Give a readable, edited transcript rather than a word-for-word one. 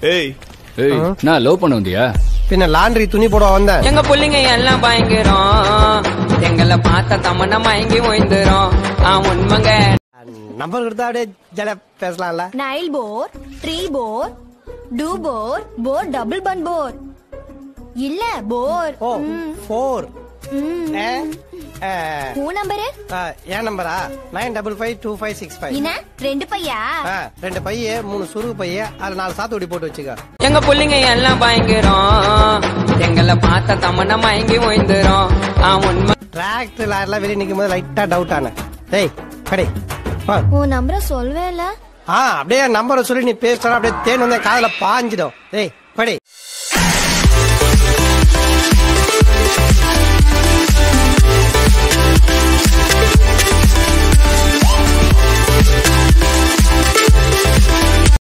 ஏய் நான் லவ் பண்ண வந்தியா? பின்ன லாண்டரி துணி போட வந்தேன். எங்க புள்ளிங்க எல்லாம் பயங்கரம், எங்களை பார்த்த தமன்னா மயங்கி ஓய்ந்துரும். உண்மைங்க. நம்பர் கொடுத்தா அப்படியே ஜல பேசலாம்ல. Nine four, three four, two four, four double one four இல்ல போர். ஓ 4 நம்பரு ஏன் நம்பரா 95525565. என்ன 2 பையா? 2 பைய 3 சுருக்கு பைய அதுல 4 சாத்துக்குடி போட்டு வச்சுக்க. எங்க புள்ளிங்க எல்லாம் பயங்கரம், எங்களை பார்த்த தமன்னா மயங்கி ஓய்ந்துரும். உண்மை. டிராக்டர் லாரிலாம் வெளியே நிக்கும் போது லைட்டா டவுட் ஆன. டேய் கடை உன் நம்பரை சொல்லவே இல்ல. அப்படியே நம்பரை சொல்லி நீ பேசுற அப்படியே தேன் வந்து காதுல பாஞ்சிடும். டேய் படி.